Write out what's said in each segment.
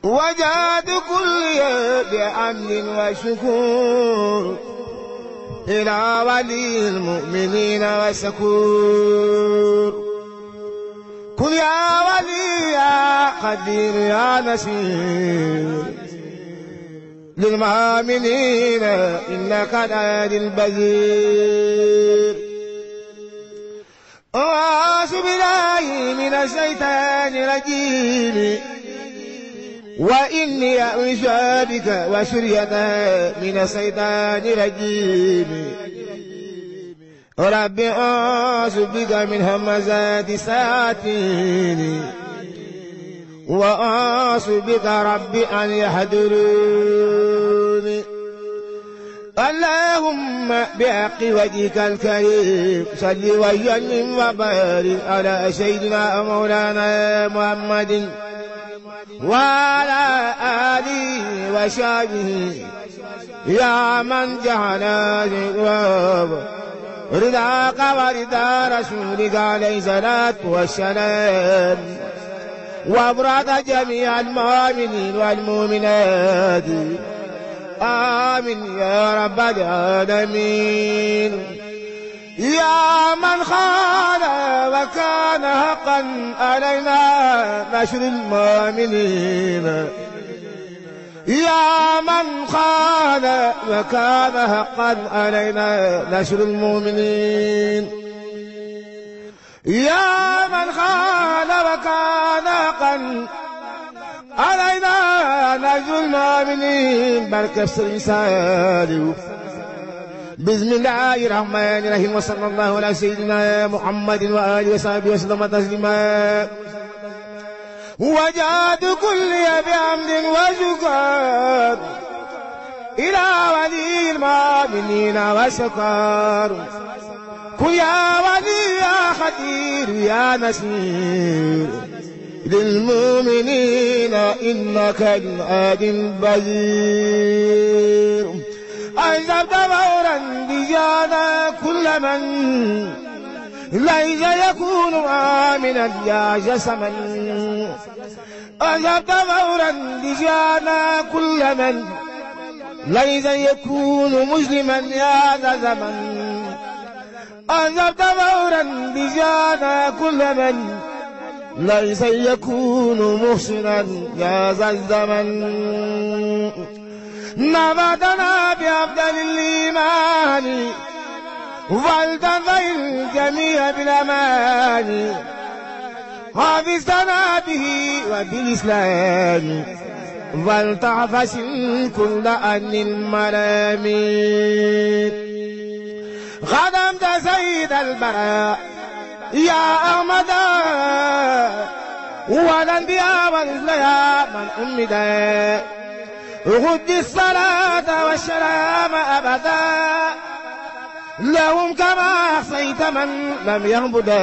وجاد كل بأمن وشكور إلى ولي المؤمنين وسكور. كن يا ولي يا قدير يا نسير للمؤمنين إنك الهادي البشير. أعوذ بالله من الشيطان الرجيم وإني أعوذ بك وذريتها من الشيطان الرجيم. رب أعوذ بك من همزات الشياطين وأعوذ بك رب أن يحضرون. اللهم بحق وجهك الكريم صل وسلم وبارك على سيدنا مولانا محمد وعلى آله وصحبه يا من جعل رضاك ورضا رسولك عليه الصلاة والسلام وأبرد جميع المؤمنين والمؤمنات. آمين يا رب العالمين. يا من خان وكان حقا علينا نشر المؤمنين. يا من خان وكان حقا علينا نشر المؤمنين. يا من خان وكان حقا علينا نشر المؤمنين. بركة الرسالة. بسم الله الرحمن الرحيم وصلى الله على سيدنا محمد وآله وصحبه وسلم تسليما. وجاد كل بحمد وشكر إلى ولي المؤمنين وسكر. كن يا ولي يا خدير يا نسير للمؤمنين إنك الهادي البشير. أنزلت فورا بجانا كل من ليس يكون آمنا يا جسما. أنزلت فورا بجانا كل من ليس يكون مسلما يا ذا زمن. أنزلت فورا بجانا كل من ليس يكون محسنا يا ذا الزمن. نبذنا بأفضل الإيمان والتقي الجميع بالأمان. حافظتنا به وبالإسلام والتعفس كل أن الملامين. خدمت سيد البراء يا أحمد والأنبياء والأولياء من أمدا. غد الصلاة والسلام أبدا لهم كما أحصيت من لم يعبدا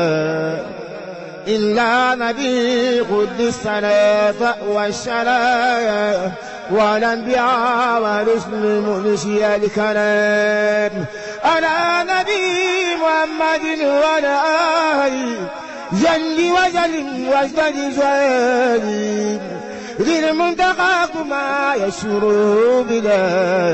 إلا نبي. غد الصلاة والسلام والأنبياء والرسل منشي الكلام على نبي محمد وعلى آله جل وجل وازدد جلالي. للمنتقاكما يشر بلا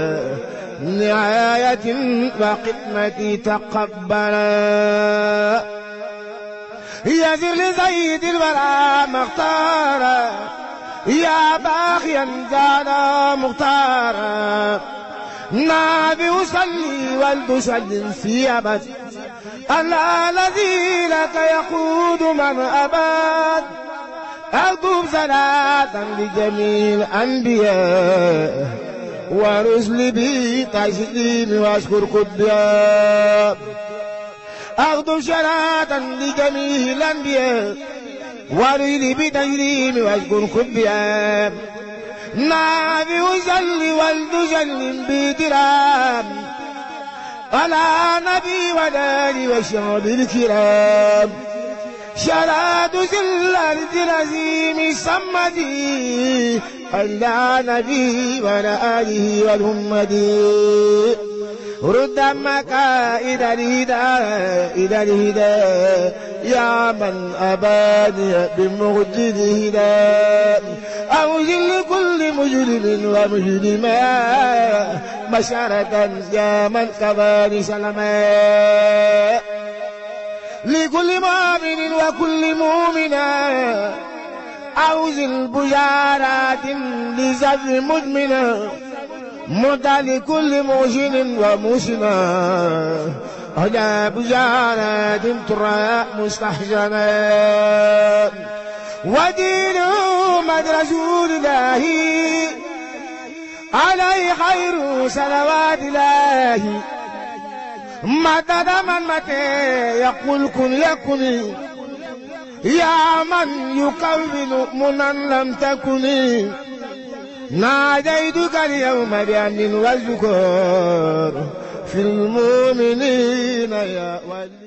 نعاية وقدمتي تقبلا. يزر لزيد الورى مختارا يا باقيا زادا مختارا. نبي صلي والتسلم في أبد الله الذي لك يقود من أبد. أكتب صلاة لجميع الأنبياء ورسل بتسليم واشكر قدام. أكتب صلاة لجميع الأنبياء ورسل بتسليم واشكر قدام. نبي صلي والتسلم بإحترام على نبي وداري وشعب الكرام. شراد الأرض العظيم الصمدي على نبي وعلى آله والهمدي. رد مكائد الهدى يا من أباني بمجد الهدى أوزل لكل مجرم ومجرما مشارة يا من كباني سلما لكل مؤمن وكل مؤمنة أوزل بشارات لزر مدمنة مدى لكل محسن ومحسنة هدى بشارات ترى مستحسنة ودين محمد رسول الله عليه خير صلوات الله مدد من متى يقول كن يكن يا من يكون منا لم تكن ناديتك اليوم بأمن والذكر في المؤمنين يا ولي